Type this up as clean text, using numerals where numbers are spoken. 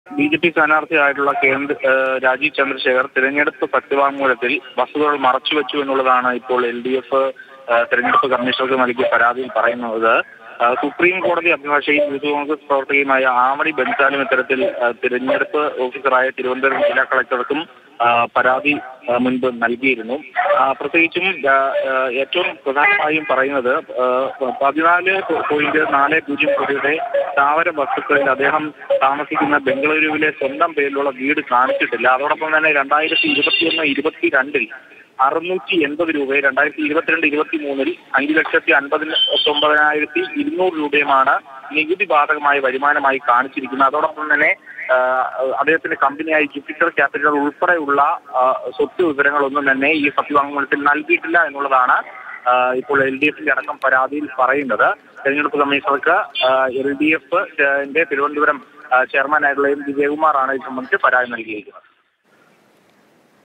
BJP സ്ഥാനാർത്ഥിയായിട്ടുള്ള Rajeev Chandrasekhar തിരഞ്ഞെടുപ്പ് സത്യവാങ്മൂലത്തിൽ വസ്തുതകൾ മറച്ചുവെച്ചു എന്നുള്ളതാണ് ഇപ്പോൾ എൽ.ഡി.എഫ് തെരഞ്ഞെടുപ്പ് കമ്മീഷണർക്ക് നൽകിയ പരാതിയിൽ പറയുന്നത്. സുപ്രീം കോടതി അഭിഭാഷകയും യൂത്ത് കോൺഗ്രസ് പ്രവർത്തകയുമായ ആമണി ബെൻസാലും ഇത്തരത്തിൽ തിരഞ്ഞെടുപ്പ് ഓഫീസറായ തിരുവനന്തപുരം ജില്ലാ കളക്ടർക്കും പരാതി മുൻപ് നൽകിയിരുന്നു. പ്രത്യേകിച്ചും ഏറ്റവും പ്രധാനമായും പറയുന്നത് 14.40 കോടിയുടെ സ്ഥാവര വസ്തുക്കളിൽ അദ്ദേഹം താമസിക്കുന്ന ബംഗളൂരുവിലെ സ്വന്തം പേരിലുള്ള വീട് കാണിച്ചിട്ടില്ല. അതോടൊപ്പം തന്നെ 2021-22 680 രൂപയെ 2022-23 5,59,200 രൂപയുമാണ് നികുതി ബാധകമായ വരുമാനമായി കാണിച്ചിരിക്കുന്നത്. അതോടൊപ്പം തന്നെ അദ്ദേഹത്തിന്റെ കമ്പനിയായി ജുപ്പിറ്റർ ക്യാപിറ്റൽ ഉൾപ്പെടെയുള്ള സ്വത്ത് വിവരങ്ങളൊന്നും തന്നെ ഈ സത്യവാങ്മൂലത്തിൽ നൽകിയിട്ടില്ല എന്നുള്ളതാണ് ഇപ്പോൾ എൽ.ഡി.എഫിന്റെ അടക്കം പരാതിയിൽ പറയുന്നത്. തെരഞ്ഞെടുപ്പ് കമ്മീഷണർക്ക് എൽ.ഡി.എഫിന്റെ തിരുവനന്തപുരം ചെയർമാനായിട്ടുള്ള എം. വിജയകുമാറാണ് ഇത് സംബന്ധിച്ച് പരാതി നൽകിയിരിക്കുന്നത്.